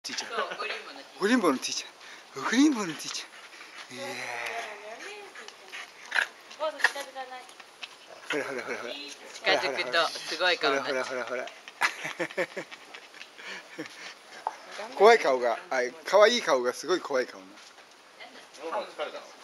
ティーチャー。グリーンボーのティーチャー。グリーンボーのティーチャー。ほらほらほらほら。 近づくとすごい顔になっちゃう。 ほらほらほらほら。怖い顔が、可愛い顔がすごい怖い顔な。